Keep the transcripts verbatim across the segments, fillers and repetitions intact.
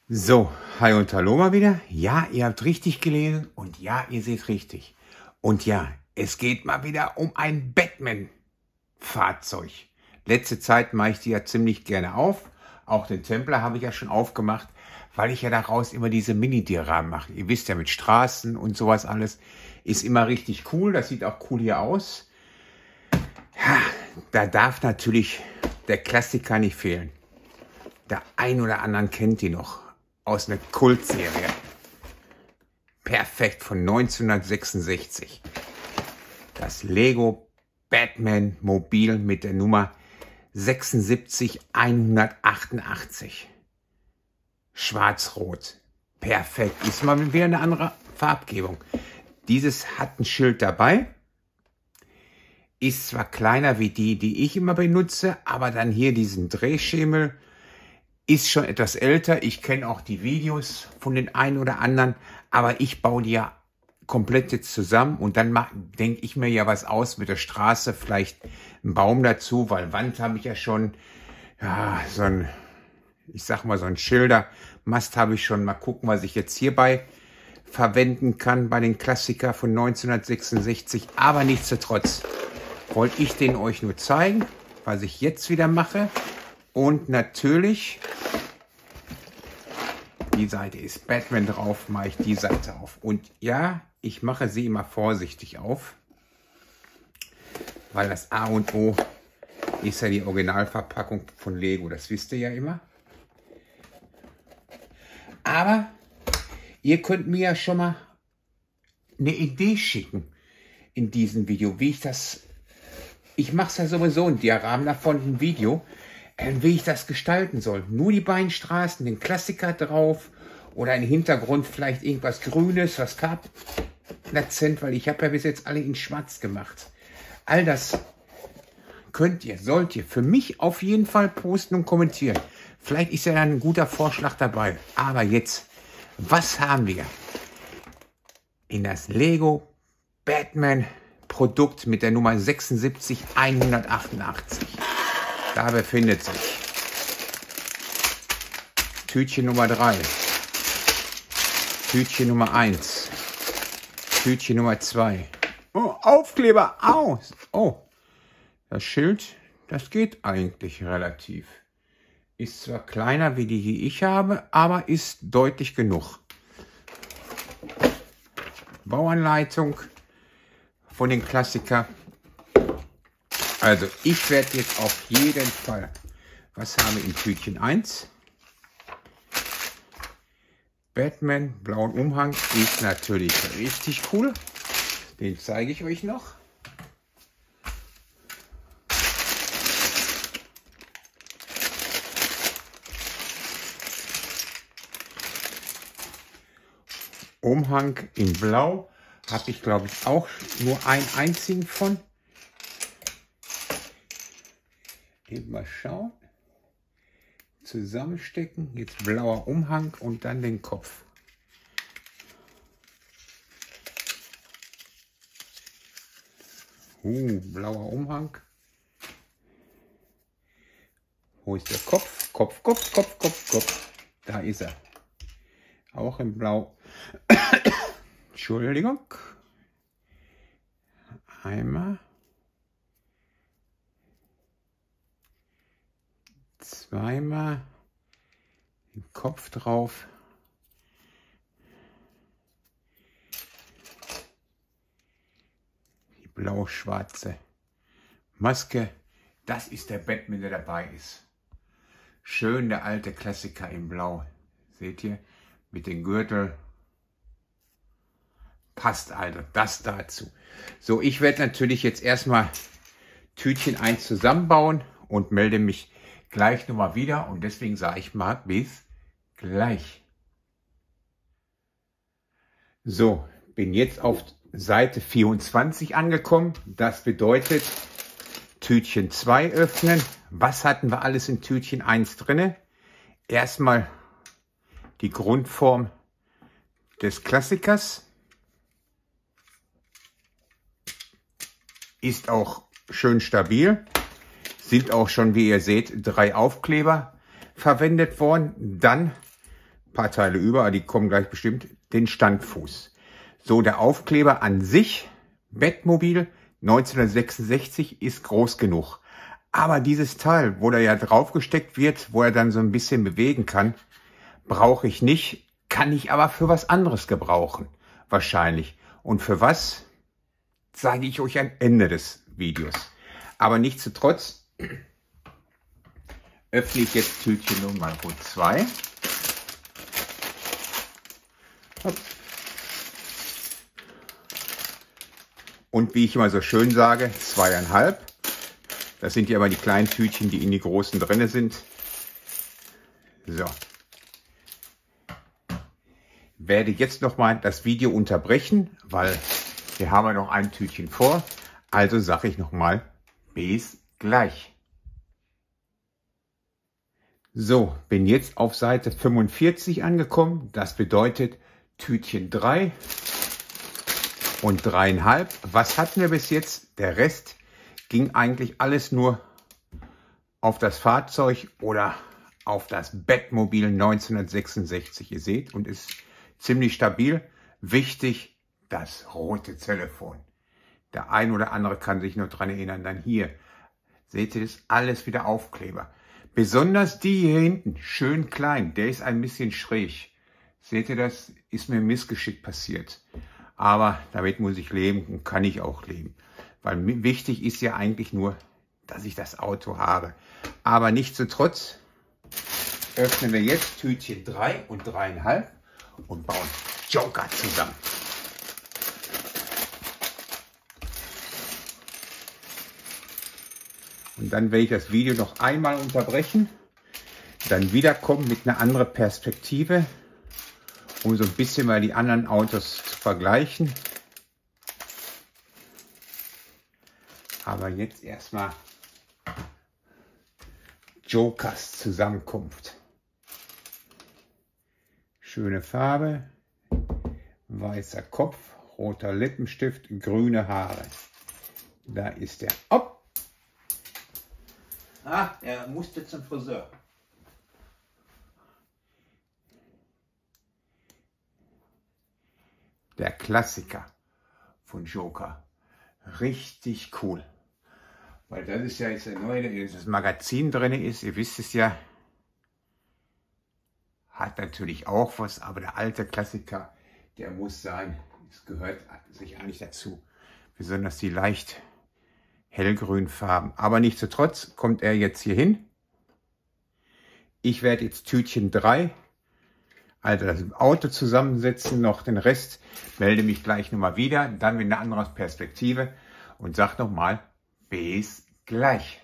So, hi und hallo mal wieder. Ja, ihr habt richtig gelesen und ja, ihr seht richtig. Und ja, es geht mal wieder um ein Batman-Fahrzeug. Letzte Zeit mache ich die ja ziemlich gerne auf. Auch den Templar habe ich ja schon aufgemacht, weil ich ja daraus immer diese Mini-Dioramen mache. Ihr wisst ja, mit Straßen und sowas alles. Ist immer richtig cool. Das sieht auch cool hier aus. Ja, da darf natürlich der Klassiker nicht fehlen. Der ein oder anderen kennt die noch. Aus einer Kultserie. Perfekt von neunzehnhundertsechsundsechzig. Das Lego Batman Mobil mit der Nummer sechsundsiebzig hundertachtundachtzig. Schwarz-Rot. Perfekt. Ist mal wieder eine andere Farbgebung. Dieses hat ein Schild dabei. Ist zwar kleiner wie die, die ich immer benutze, aber dann hier diesen Drehschemel. Ist schon etwas älter. Ich kenne auch die Videos von den einen oder anderen, aber ich baue die ja komplett jetzt zusammen und dann denke ich mir ja was aus mit der Straße, vielleicht einen Baum dazu, weil Wand habe ich ja schon, ja, so ein, ich sag mal so ein Schildermast habe ich schon. Mal gucken, was ich jetzt hierbei verwenden kann bei den Klassiker von neunzehnhundertsechsundsechzig, aber nichtsdestotrotz wollte ich den euch nur zeigen, was ich jetzt wieder mache. Und natürlich, die Seite ist Batman drauf, mache ich die Seite auf. Und ja, ich mache sie immer vorsichtig auf, weil das A und O ist ja die Originalverpackung von Lego, das wisst ihr ja immer. Aber ihr könnt mir ja schon mal eine Idee schicken in diesem Video, wie ich das, ich mache es ja sowieso ein Diagramm davon, ein Video, wie ich das gestalten soll. Nur die beiden Straßen, den Klassiker drauf oder im Hintergrund vielleicht irgendwas Grünes, was farbdezent, weil ich habe ja bis jetzt alle in Schwarz gemacht. All das könnt ihr, sollt ihr für mich auf jeden Fall posten und kommentieren. Vielleicht ist ja dann ein guter Vorschlag dabei. Aber jetzt, was haben wir in das Lego Batman Produkt mit der Nummer sechsundsiebzig hundertachtundachtzig? Da befindet sich Tütchen Nummer drei, Tütchen Nummer eins, Tütchen Nummer zwei. Oh, Aufkleber aus. Oh, das Schild, das geht eigentlich relativ. Ist zwar kleiner wie die, die ich habe, aber ist deutlich genug. Bauanleitung von den Klassikern. Also, ich werde jetzt auf jeden Fall, was haben wir in Tütchen eins? Batman, blauen Umhang, ist natürlich richtig cool. Den zeige ich euch noch. Umhang in Blau habe ich, glaube ich, auch nur einen einzigen von. Eben mal schauen. Zusammenstecken. Jetzt blauer Umhang und dann den Kopf. Uh, blauer Umhang. Wo ist der Kopf? Kopf, Kopf, Kopf, Kopf, Kopf. Da ist er. Auch in Blau. Entschuldigung. Einmal. Zweimal den Kopf drauf. Die blau-schwarze Maske. Das ist der Batman, der dabei ist. Schön der alte Klassiker in Blau. Seht ihr? Mit dem Gürtel. Passt also das dazu. So, ich werde natürlich jetzt erstmal Tütchen eins zusammenbauen und melde mich gleich nochmal wieder und deswegen sage ich mal bis gleich. So, bin jetzt auf Seite vierundzwanzig angekommen. Das bedeutet Tütchen zwei öffnen. Was hatten wir alles in Tütchen eins drinne? Erstmal die Grundform des Klassikers. Ist auch schön stabil. Sind auch schon, wie ihr seht, drei Aufkleber verwendet worden. Dann ein paar Teile über, aber die kommen gleich bestimmt, den Standfuß. So, der Aufkleber an sich, Bettmobil neunzehnhundertsechsundsechzig, ist groß genug. Aber dieses Teil, wo der ja draufgesteckt wird, wo er dann so ein bisschen bewegen kann, brauche ich nicht, kann ich aber für was anderes gebrauchen, wahrscheinlich. Und für was, sage ich euch am Ende des Videos. Aber nichtsdestotrotz öffne ich jetzt Tütchen Nummer zwei. Und wie ich immer so schön sage, zweieinhalb. Das sind ja aber die kleinen Tütchen, die in die großen drin sind. So. Werde jetzt nochmal das Video unterbrechen, weil wir haben ja noch ein Tütchen vor. Also sage ich nochmal, bis gleich. So, bin jetzt auf Seite fünfundvierzig angekommen. Das bedeutet Tütchen drei und dreieinhalb. Was hatten wir bis jetzt? Der Rest ging eigentlich alles nur auf das Fahrzeug oder auf das Bettmobil neunzehnhundertsechsundsechzig. Ihr seht, und ist ziemlich stabil. Wichtig, das rote Telefon. Der ein oder andere kann sich noch dran erinnern. Dann hier, seht ihr das? Alles wieder Aufkleber. Besonders die hier hinten, schön klein, der ist ein bisschen schräg. Seht ihr das? Ist mir missgeschickt passiert. Aber damit muss ich leben und kann ich auch leben. Weil wichtig ist ja eigentlich nur, dass ich das Auto habe. Aber nichtsdestotrotz öffnen wir jetzt Tütchen drei und dreieinhalb und bauen Joker zusammen. Und dann werde ich das Video noch einmal unterbrechen, dann wiederkommen mit einer anderen Perspektive, um so ein bisschen mal die anderen Autos zu vergleichen. Aber jetzt erstmal Jokers Zusammenkunft. Schöne Farbe, weißer Kopf, roter Lippenstift, grüne Haare. Da ist der. Oh! Ah, er musste zum Friseur. Der Klassiker von Joker. Richtig cool. Weil das ist ja jetzt der neue, das Magazin drin ist. Ihr wisst es ja. Hat natürlich auch was, aber der alte Klassiker, der muss sein. Es gehört sich eigentlich dazu. Besonders die leicht hellgrünen Farben. Aber nichtsdestotrotz kommt er jetzt hier hin. Ich werde jetzt Tütchen drei, also das Auto zusammensetzen, noch den Rest, melde mich gleich nochmal wieder, dann mit einer anderen Perspektive und sag nochmal, bis gleich.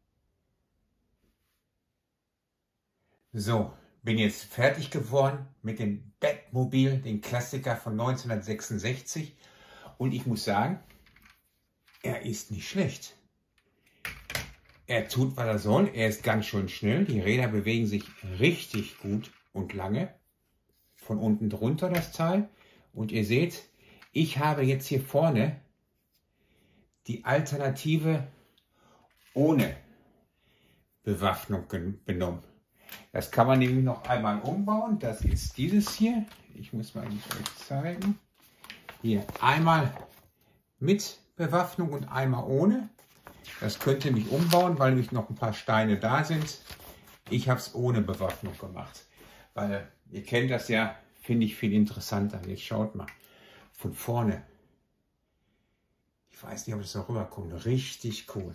So, bin jetzt fertig geworden mit dem Bettmobil, den Klassiker von neunzehnhundertsechsundsechzig, und ich muss sagen, er ist nicht schlecht. Er tut, was er soll. Er ist ganz schön schnell. Die Räder bewegen sich richtig gut und lange. Von unten drunter das Teil. Und ihr seht, ich habe jetzt hier vorne die Alternative ohne Bewaffnung genommen. Das kann man nämlich noch einmal umbauen. Das ist dieses hier. Ich muss mal euch zeigen. Hier einmal mit Bewaffnung und einmal ohne. Das könnt ihr mich umbauen, weil nämlich noch ein paar Steine da sind. Ich habe es ohne Bewaffnung gemacht. Weil ihr kennt das ja, finde ich viel interessanter. Jetzt schaut mal. Von vorne. Ich weiß nicht, ob es noch rüberkommt. Richtig cool.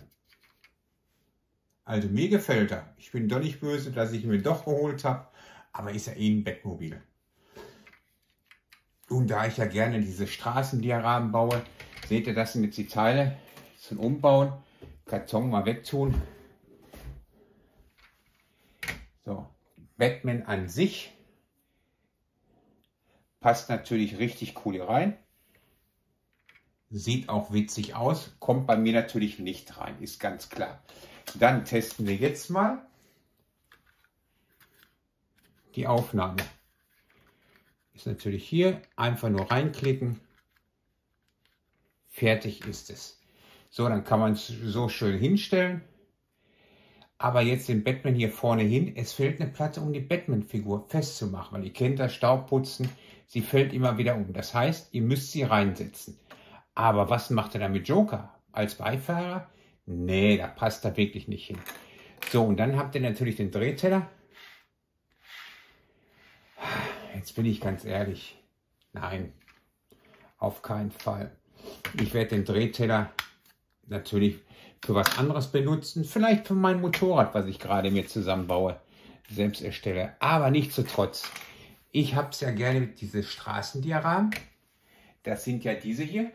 Also mir gefällt er. Ich bin doch nicht böse, dass ich ihn mir doch geholt habe. Aber ist ja eh ein Bettmobil. Und da ich ja gerne diese Straßendiagramme baue, seht ihr, das sind jetzt die Teile zum Umbauen. Karton mal wegtun. So, Batman an sich passt natürlich richtig cool hier rein. Sieht auch witzig aus. Kommt bei mir natürlich nicht rein, ist ganz klar. Dann testen wir jetzt mal die Aufnahme. Ist natürlich hier. Einfach nur reinklicken. Fertig ist es. So, dann kann man es so schön hinstellen. aber jetzt den Batman hier vorne hin. Es fehlt eine Platte, um die Batman-Figur festzumachen, weil ihr kennt das Staubputzen, sie fällt immer wieder um. Das heißt, ihr müsst sie reinsetzen. Aber was macht er dann mit Joker? Als Beifahrer? Nee, da passt er wirklich nicht hin. So, und dann habt ihr natürlich den Drehteller. Jetzt bin ich ganz ehrlich. Nein, auf keinen Fall. Ich werde den Drehteller natürlich für was anderes benutzen. Vielleicht für mein Motorrad, was ich gerade mir zusammenbaue, selbst erstelle. Aber nichtsdestotrotz. Ich habe es ja gerne mit diesen Straßendiagramm. Das sind ja diese hier.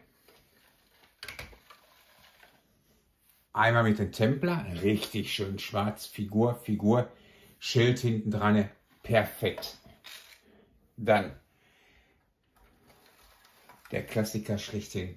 Einmal mit dem Templer, richtig schön schwarz, Figur, Figur, Schild hinten dran, perfekt. Dann der Klassiker schlechthin.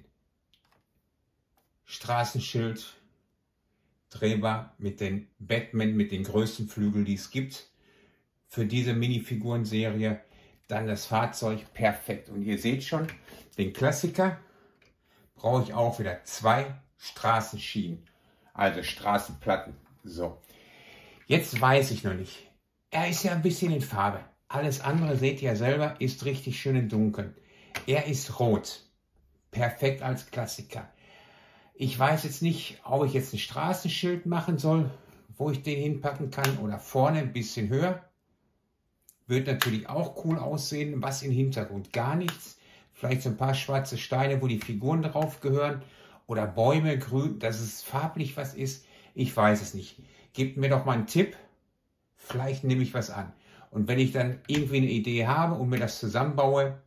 Straßenschild, drehbar mit den Batman, mit den größten Flügeln, die es gibt. Für diese Minifigurenserie. Dann das Fahrzeug, perfekt. Und ihr seht schon, den Klassiker brauche ich auch wieder zwei Straßenschienen. Also Straßenplatten. So. Jetzt weiß ich noch nicht. Er ist ja ein bisschen in Farbe. Alles andere, seht ihr ja selber, ist richtig schön im Dunkeln. Er ist rot. Perfekt als Klassiker. Ich weiß jetzt nicht, ob ich jetzt ein Straßenschild machen soll, wo ich den hinpacken kann. Oder vorne ein bisschen höher. Wird natürlich auch cool aussehen. Was im Hintergrund? Gar nichts. Vielleicht so ein paar schwarze Steine, wo die Figuren drauf gehören. Oder Bäume, grün, dass es farblich was ist. Ich weiß es nicht. Gebt mir doch mal einen Tipp. Vielleicht nehme ich was an. Und wenn ich dann irgendwie eine Idee habe und mir das zusammenbaue,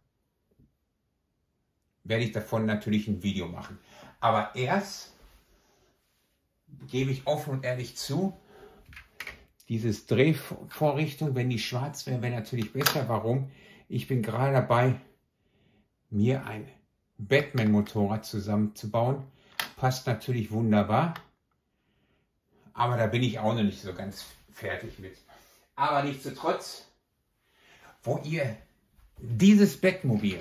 werde ich davon natürlich ein Video machen. Aber erst gebe ich offen und ehrlich zu, dieses Drehvorrichtung, wenn die schwarz wäre, wäre natürlich besser. Warum? Ich bin gerade dabei, mir ein Batman-Motorrad zusammenzubauen. Passt natürlich wunderbar. Aber da bin ich auch noch nicht so ganz fertig mit. Aber nichtsdestotrotz, wo ihr dieses Batmobil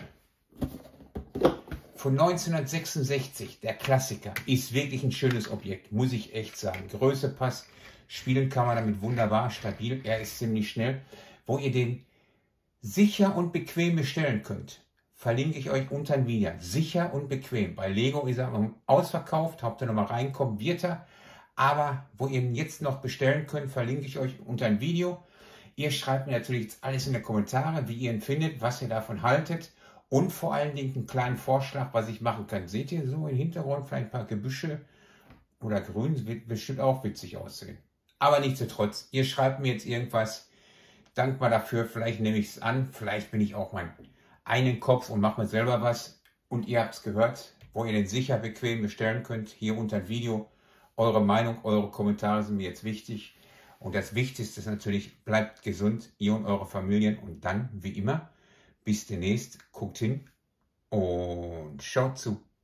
von neunzehnhundertsechsundsechzig, der Klassiker, ist wirklich ein schönes Objekt, muss ich echt sagen. Größe passt, spielen kann man damit wunderbar, stabil, er ist ziemlich schnell. Wo ihr den sicher und bequem bestellen könnt, verlinke ich euch unter dem Video. Sicher und bequem. Bei Lego ist er ausverkauft, habt ihr nochmal reinkommen, wird er. Aber wo ihr ihn jetzt noch bestellen könnt, verlinke ich euch unter dem Video. Ihr schreibt mir natürlich alles in die Kommentare, wie ihr ihn findet, was ihr davon haltet. Und vor allen Dingen einen kleinen Vorschlag, was ich machen kann. Seht ihr so im Hintergrund vielleicht ein paar Gebüsche oder Grün, wird bestimmt auch witzig aussehen. Aber nichtsdestotrotz, ihr schreibt mir jetzt irgendwas. Dankbar dafür, vielleicht nehme ich es an, vielleicht bin ich auch mein einen Kopf und mache mir selber was. Und ihr habt es gehört, wo ihr den sicher bequem bestellen könnt, hier unter dem Video. Eure Meinung, eure Kommentare sind mir jetzt wichtig. Und das Wichtigste ist natürlich, bleibt gesund, ihr und eure Familien. Und dann, wie immer, bis demnächst, guckt hin und schaut zu.